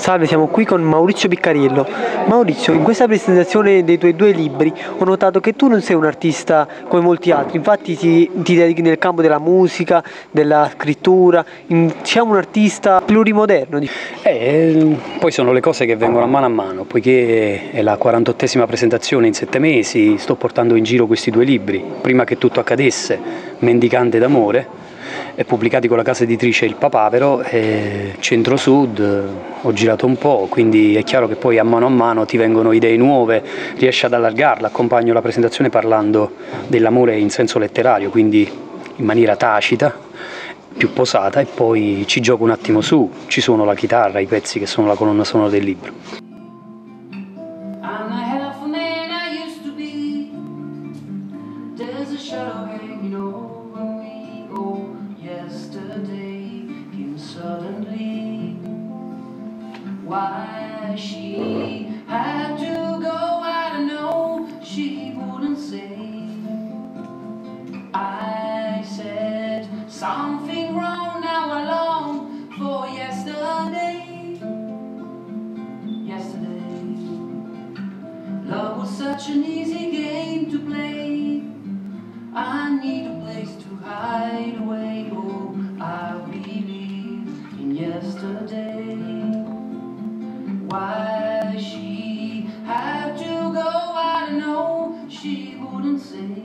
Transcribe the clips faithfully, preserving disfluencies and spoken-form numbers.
Salve, siamo qui con Maurizio Piccariello. Maurizio, in questa presentazione dei tuoi due libri ho notato che tu non sei un artista come molti altri, infatti ti, ti dedichi nel campo della musica, della scrittura, in, diciamo un artista plurimoderno. Eh, poi sono le cose che vengono a mano a mano, poiché è la quarantottesima presentazione in sette mesi, sto portando in giro questi due libri, prima che tutto accadesse, Mendicante d'amore, pubblicati con la casa editrice Il Papavero, e Centro-Sud, ho girato un po', quindi è chiaro che poi a mano a mano ti vengono idee nuove, riesci ad allargarla, accompagno la presentazione parlando dell'amore in senso letterario, quindi in maniera tacita, più posata, e poi ci gioco un attimo su, ci suono la chitarra, i pezzi che sono la colonna sonora del libro. Why she had to go, I don't know, she wouldn't say. I said something wrong, now I long for yesterday. Yesterday, love was such an easy game to play. I need a place to hide away, oh, I believe in yesterday. Why she had to go, I don't know, she wouldn't say.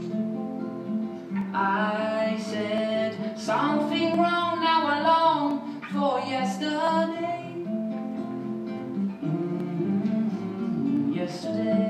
I said something wrong, now I long for yesterday. Mm-hmm, yesterday.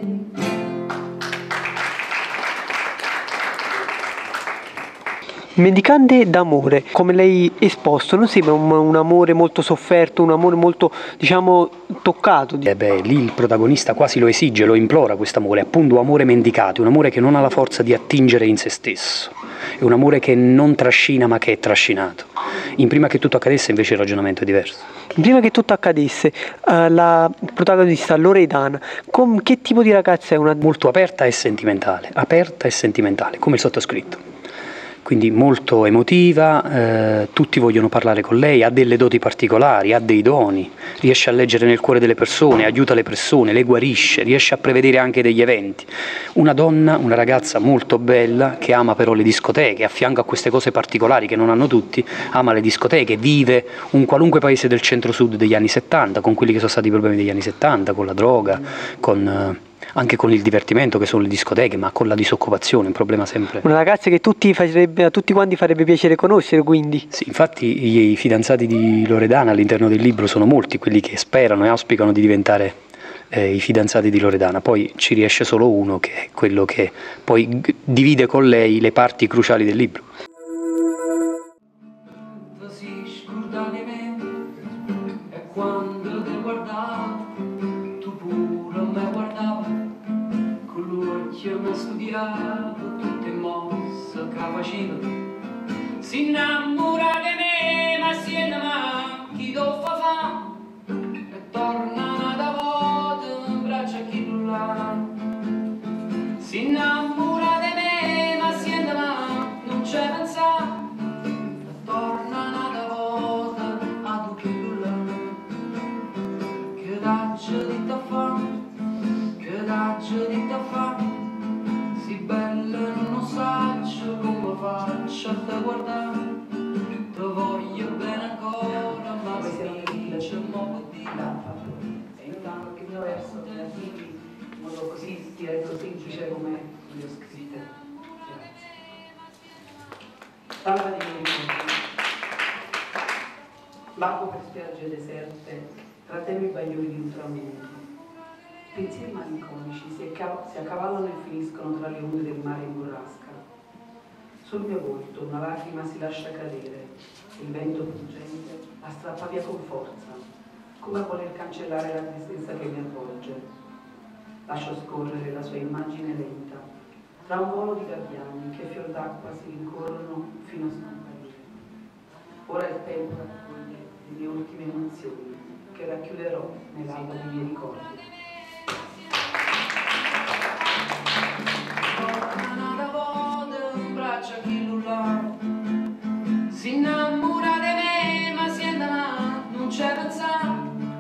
Mendicante d'amore, come lei esposto, non sembra un, un amore molto sofferto, un amore molto, diciamo, toccato. Eh beh, lì il protagonista quasi lo esige, lo implora questo amore, è appunto un amore mendicato, un amore che non ha la forza di attingere in se stesso, è un amore che non trascina ma che è trascinato. In Prima che tutto accadesse invece il ragionamento è diverso. Prima che tutto accadesse, uh, la protagonista Loredana, con che tipo di ragazza è? Una... Molto aperta e sentimentale, aperta e sentimentale, come il sottoscritto. Quindi molto emotiva, eh, tutti vogliono parlare con lei, ha delle doti particolari, ha dei doni, riesce a leggere nel cuore delle persone, aiuta le persone, le guarisce, riesce a prevedere anche degli eventi. Una donna, una ragazza molto bella, che ama però le discoteche, a fianco a queste cose particolari che non hanno tutti, ama le discoteche, vive un qualunque paese del centro-sud degli anni settanta, con quelli che sono stati i problemi degli anni settanta, con la droga, con... Eh, anche con il divertimento che sono le discoteche, ma con la disoccupazione, un problema sempre. Una ragazza che tutti farebbe, a tutti quanti farebbe piacere conoscere, quindi. Sì, infatti i fidanzati di Loredana all'interno del libro sono molti, quelli che sperano e auspicano di diventare eh, i fidanzati di Loredana, poi ci riesce solo uno, che è quello che poi divide con lei le parti cruciali del libro. Tutte mosse che faceva, si innamora di me, ma si innamora chi lo fa fa, e torna da volta in braccio a chi lo là. Si innamora di me, ma si innamora, non c'è pensa, e torna da volta a tu chi lo là. Che daccio di te fa, che daccio di te fa, si bella non saggio come faccio a te guardare, ti voglio bene ancora, ma se mi dice un po' di là. E intanto che il mio verso creativi, in modo così diretto semplice come li ho scritte. Grazie. Parla di me. Vago per spiagge deserte, tra temi bagliori di un tramonto. Pensieri malinconici si, si accavallano e finiscono tra le onde del mare in burrasca. Sul mio volto una lacrima si lascia cadere, il vento pungente la strappa via con forza, come a voler cancellare la tristezza che mi avvolge. Lascio scorrere la sua immagine lenta, tra un volo di gabbiani che fior d'acqua si rincorrono fino a scomparire. Ora è il tempo da raccogliere le mie ultime emozioni, che racchiuderò nell'alba dei miei ricordi. Si innamora di me, ma si andrà, non c'è pensa,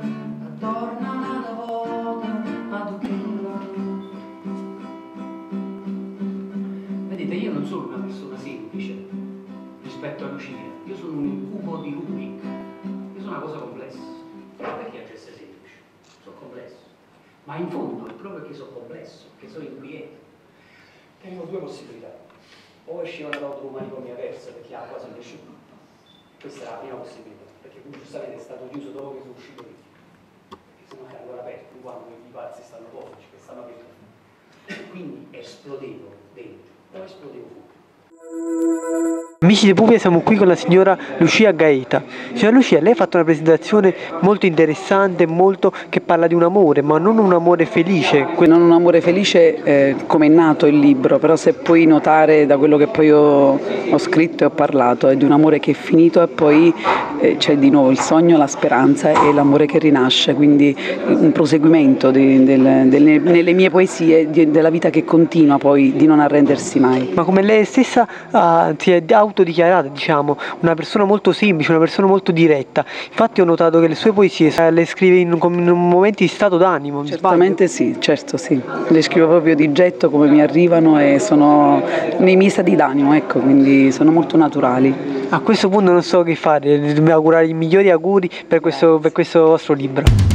Vedete, io non sono una persona semplice rispetto a Lucia, io sono un cubo di Rubik, io sono una cosa complessa. Ma perché a essere semplice? Sono complesso. Ma in fondo è proprio che sono complesso, che sono inquieto. Tengo due possibilità. O escivano da un manicomio aperto perché acqua sempre asciutta. Questa è la prima possibilità, perché qui giustamente è stato chiuso dopo che sono uscito io. Perché se no è ancora aperto, quando i pazzi stanno fuori, che stanno aperti. Quindi esplodevo dentro, o esplodevo fuori. Amici di Puglia, siamo qui con la signora Lucia Gaeta. Signora Lucia, lei ha fatto una presentazione molto interessante, molto che parla di un amore, ma non un amore felice. Non un amore felice eh, come è nato il libro, però se puoi notare da quello che poi ho, ho scritto e ho parlato, è di un amore che è finito e poi eh, c'è di nuovo il sogno, la speranza e l'amore che rinasce, quindi un proseguimento di, del, delle, nelle mie poesie di, della vita che continua poi di non arrendersi mai. Ma come lei stessa uh, si è autodichiarata, diciamo, una persona molto semplice, una persona molto diretta. Infatti ho notato che le sue poesie eh, le scrive in, in momenti di stato d'animo. Certamente sì, certo sì. Le scrivo proprio di getto come mi arrivano e sono nei miei stati d'animo, ecco, quindi sono molto naturali. A questo punto non so che fare, mi augurare i migliori auguri per questo, per questo vostro libro.